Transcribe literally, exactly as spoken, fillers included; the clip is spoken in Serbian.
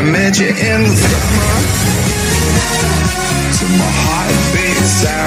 met you in the summer, to my heartbeat sound.